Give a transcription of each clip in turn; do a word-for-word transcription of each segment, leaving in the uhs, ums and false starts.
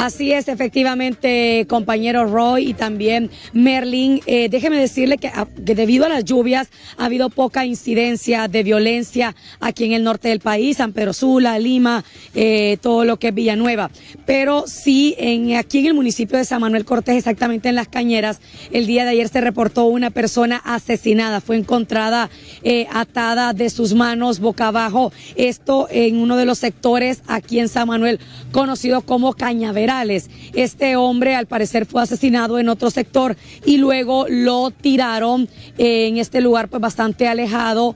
Así es, efectivamente, compañero Roy y también Merlin. Eh, déjeme decirle que, que debido a las lluvias ha habido poca incidencia de violencia aquí en el norte del país, San Pedro Sula, Lima, eh, todo lo que es Villanueva. Pero sí, en, aquí en el municipio de San Manuel Cortés, exactamente en Las Cañeras, el día de ayer se reportó una persona asesinada. Fue encontrada eh, atada de sus manos boca abajo. Esto en uno de los sectores aquí en San Manuel, conocido como Cañaveral. Este hombre al parecer fue asesinado en otro sector y luego lo tiraron en este lugar pues bastante alejado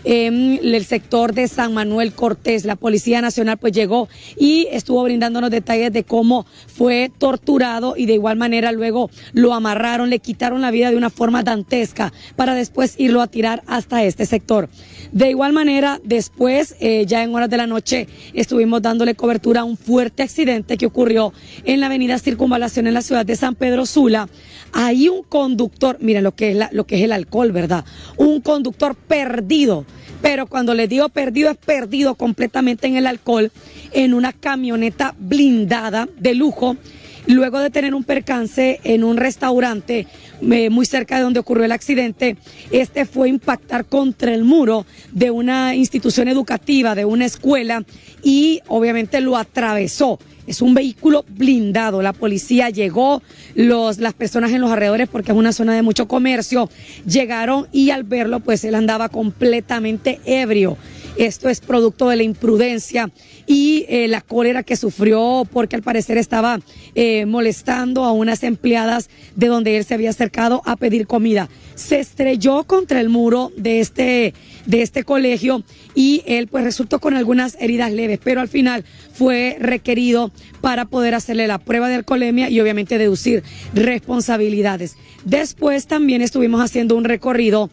en el sector de San Manuel Cortés. La Policía Nacional pues llegó y estuvo brindándonos detalles de cómo fue torturado y de igual manera luego lo amarraron, le quitaron la vida de una forma dantesca para después irlo a tirar hasta este sector. De igual manera, después, eh, ya en horas de la noche, estuvimos dándole cobertura a un fuerte accidente que ocurrió en la avenida Circunvalación en la ciudad de San Pedro Sula. Ahí un conductor, mira lo que es la, lo que es el alcohol, ¿verdad? Un conductor perdido, pero cuando le digo perdido, es perdido completamente en el alcohol, en una camioneta blindada de lujo. Luego de tener un percance en un restaurante eh, muy cerca de donde ocurrió el accidente, este fue a impactar contra el muro de una institución educativa, de una escuela, y obviamente lo atravesó. Es un vehículo blindado. La policía llegó, los, las personas en los alrededores, porque es una zona de mucho comercio, llegaron y al verlo, pues él andaba completamente ebrio. Esto es producto de la imprudencia y eh, la cólera que sufrió porque al parecer estaba eh, molestando a unas empleadas de donde él se había acercado a pedir comida. Se estrelló contra el muro de este, de este colegio y él pues resultó con algunas heridas leves, pero al final fue requerido para poder hacerle la prueba de alcoholemia y obviamente deducir responsabilidades. Después también estuvimos haciendo un recorrido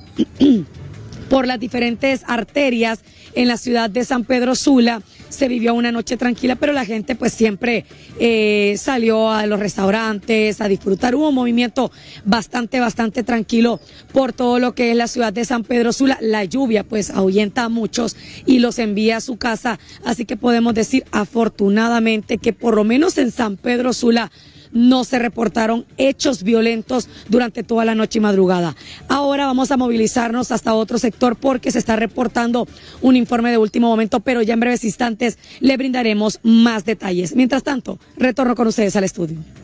por las diferentes arterias en la ciudad de San Pedro Sula. Se vivió una noche tranquila, pero la gente pues siempre eh, salió a los restaurantes a disfrutar. Hubo un movimiento bastante, bastante tranquilo por todo lo que es la ciudad de San Pedro Sula. La lluvia pues ahuyenta a muchos y los envía a su casa, así que podemos decir afortunadamente que por lo menos en San Pedro Sula no se reportaron hechos violentos durante toda la noche y madrugada. Ahora vamos a movilizarnos hasta otro sector porque se está reportando un informe de último momento, pero ya en breves instantes le brindaremos más detalles. Mientras tanto, retorno con ustedes al estudio.